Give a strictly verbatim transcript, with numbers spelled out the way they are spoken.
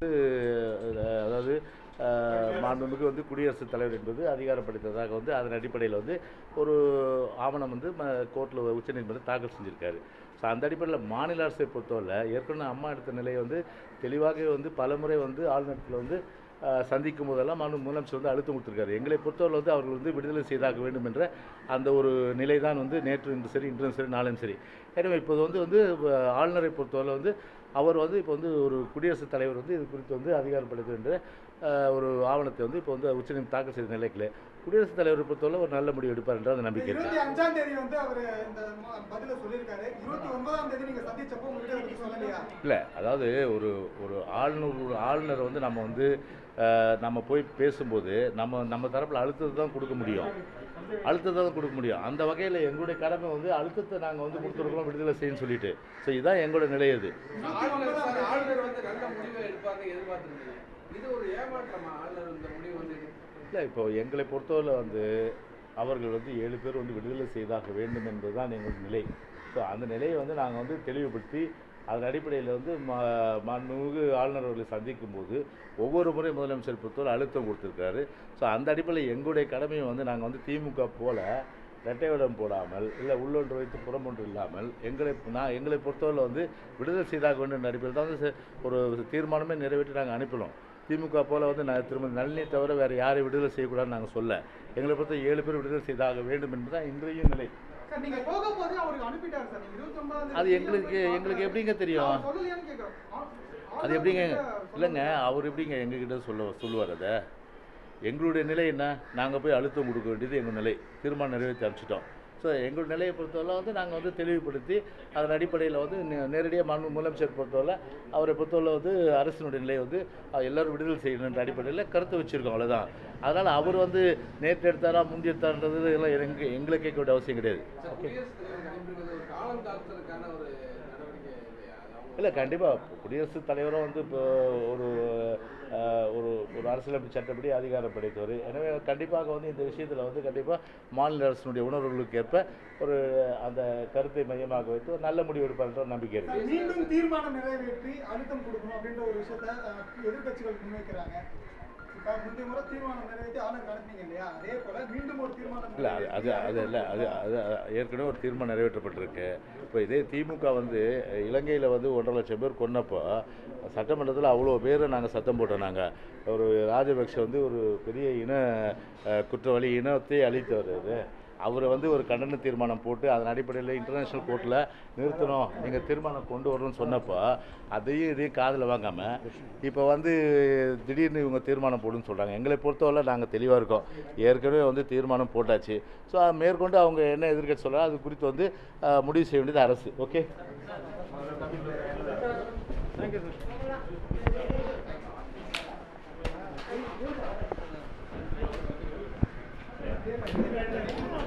அதாவது மாண்புமிகு வந்து குடியரசுத் தலைவர் என்பது அதிகாரப்படுத்ததாக வந்து அதன் அடிப்படையில் வந்து ஒரு ஆவணம் வந்து கோர்ட்டில் உச்சநீதிமன்றம் தாக்கல் செஞ்சுருக்காரு. ஸோ அந்த அடிப்படையில் மாநில அரசை பொறுத்தவரை ஏற்கனவே அம்மா எடுத்த நிலையை வந்து தெளிவாக வந்து பலமுறை வந்து ஆளுநரத்தில் வந்து சந்திக்கும் போதெல்லாம் மாண்பு முதலமைச்சர் வந்து அழுத்தம் கொடுத்துருக்காரு. எங்களை பொறுத்தவரை வந்து அவர்கள் வந்து விடுதலை செய்தாக வேண்டும் என்ற அந்த ஒரு நிலை தான் வந்து நேற்று இன்று சரி இன்றும் சரி நாளும் சரி. எனவே இப்போது வந்து வந்து ஆளுநரை பொறுத்தவரை வந்து அவர் வந்து இப்போ வந்து ஒரு குடியரசுத் தலைவர் வந்து இது குறித்து வந்து அதிகாரப்படுத்துகின்ற ஒரு ஆவணத்தை வந்து இப்போ வந்து உச்சநீதிமன்றம் தாக்கல் செய்த நிலைக்கு குடியரசுத் தலைவரை பொறுத்தவரை ஒரு நல்ல முடிவு எடுப்பார் என்ற அந்த நம்பிக்கை இருபத்தி அஞ்சாம் தேதி வந்து அவர் இந்த பதில சொல்லியிருக்காரு. இருபத்தி ஒன்பதாம் தேதி நீங்க சந்திச்சப்போ உங்ககிட்ட வந்து சொல்லலையா? இல்லை, அதாவது ஒரு ஒரு ஆளுநர் ஆளுநரை வந்து நம்ம வந்து நம்ம போய் பேசும்போது நம்ம நம்ம தரப்பில் அழுத்தத்தை தான் கொடுக்க முடியும் அழுத்தத்தை தான் கொடுக்க முடியும் அந்த வகையில் எங்களுடைய கடமை வந்து அழுத்தத்தை நாங்கள் வந்து கொடுத்துருக்கோம் விடுதலை செய்யணும்னு சொல்லிட்டு. ஸோ இதுதான் எங்களோட நிலை. அது இல்லை, இப்போ எங்களை பொறுத்தவரை வந்து அவர்கள் வந்து ஏழு பேர் வந்து விடுதலை செய்தாக வேண்டும் என்பது தான் எங்களுடைய நிலை. ஸோ அந்த நிலையை வந்து நாங்கள் வந்து தெளிவுபடுத்தி அதன் அடிப்படையில் வந்து மாண்புமிகு ஆளுநர் அவர்களை சந்திக்கும் போது ஒவ்வொரு முறை முதலமைச்சர் பொறுத்தவரை அழுத்தம் கொடுத்துருக்காரு. ஸோ அந்த அடிப்படையில் எங்களுடைய கடமையை வந்து நாங்கள் வந்து திமுக போல இரட்டைவிடம் போடாமல் இல்லை உள்ளொன்று வைத்து புறம் ஒன்று இல்லாமல் எங்களை நான் எங்களை பொறுத்தவரை வந்து விடுதலை செய்தாக வேண்டும் அடிப்படையில் தான் வந்து ஒரு தீர்மானமே நிறைவேற்றி நாங்கள் அனுப்பினோம். திமுக போல் வந்து நான் திருமதி நளினியை தவிர வேறு யாரையும் விடுதலை செய்யக்கூடாதுன்னு நாங்கள் சொல்ல. எங்களை பொறுத்த ஏழு பேர் விடுதலை செய்தாக வேண்டும் என்பதுதான் இன்றைய நிலை. அது எங்களுக்கு எங்களுக்கு எப்படிங்க தெரியும்? அது எப்படிங்க? இல்லைங்க, அவர் எப்படிங்க எங்ககிட்ட சொல்ல சொல்லுவார்? அதை எங்களுடைய நிலை என்ன? நாங்கள் போய் அழுத்தம் கொடுக்க வேண்டியது எங்கள் நிலை. தீர்மானம் நிறைவேற்றி அனுப்பிச்சிட்டோம். ஸோ எங்கள் நிலையை பொறுத்தவரை வந்து நாங்கள் வந்து தெளிவுபடுத்தி அதன் அடிப்படையில் வந்து நேரடியாக மாண்பு முதலமைச்சர் பொறுத்தவரை அவரை பொறுத்தவரை வந்து அரசினுடைய நிலையை வந்து எல்லோரும் விடுதலை செய்யணுன்ற அடிப்படையில் கருத்து வச்சுருக்கோம். அவ்வளோதான். அதனால் அவர் வந்து நேற்று எடுத்தாரா முந்தி எடுத்தார்ன்றது எல்லாம் எங்க எங்களை கேட்க வேண்டிய அவசியம் கிடையாது. இல்லை, கண்டிப்பாக குடியரசுத் தலைவரும் வந்து இப்போ ஒரு ஒரு ஒரு அரசியலமைப்பு சட்டப்படி அதிகாரம் படைத்தவர். எனவே கண்டிப்பாக வந்து இந்த விஷயத்தில் வந்து கண்டிப்பாக மாநில அரசினுடைய உணர்வுகளுக்கு ஏற்ப ஒரு அந்த கருத்தை மையமாக வைத்து ஒரு நல்ல முடிவு எடுப்பார்ன்ற நம்பிக்கை இருக்குது. மீண்டும் தீர்மானம் நிறைவேற்றி அழுத்தம் கொடுக்கணும் அப்படின்ற ஒரு விஷயத்தை எதிர்கட்சிகள் முன்வைக்கிறாங்க. இல்லை, அது அது இல்லை அது அது ஏற்கனவே ஒரு தீர்மானம் நிறைவேற்றப்பட்டிருக்கு. இப்போ இதே திமுக வந்து இலங்கையில் வந்து ஒன்றரை லட்சம் பேர் கொன்னப்போ சட்டமன்றத்தில் அவ்வளோ பேரை நாங்கள் சத்தம் போட்டோம். நாங்கள் ஒரு ராஜபக்ஷ வந்து ஒரு பெரிய இன குற்றவாளி, இனத்தை அழித்தவர். அது அவரை வந்து ஒரு கண்டன தீர்மானம் போட்டு அதன் அடிப்படையில் இன்டர்நேஷ்னல் கோர்ட்டில் நிறுத்தணும், நீங்கள் தீர்மானம் கொண்டு வரணும்னு சொன்னப்போ அதையும் இதையும் காதில் வாங்காமல் இப்போ வந்து திடீர்னு இவங்க தீர்மானம் போடுன்னு சொல்கிறாங்க. எங்களை பொறுத்தவரை நாங்கள் தெளிவாக இருக்கோம். ஏற்கனவே வந்து தீர்மானம் போட்டாச்சு. ஸோ மேற்கொண்டு அவங்க என்ன எதிர்கட்சி சொல்கிறாங்க அது குறித்து வந்து முடிவு செய்ய வேண்டியது அரசு. Okay, thank you sir.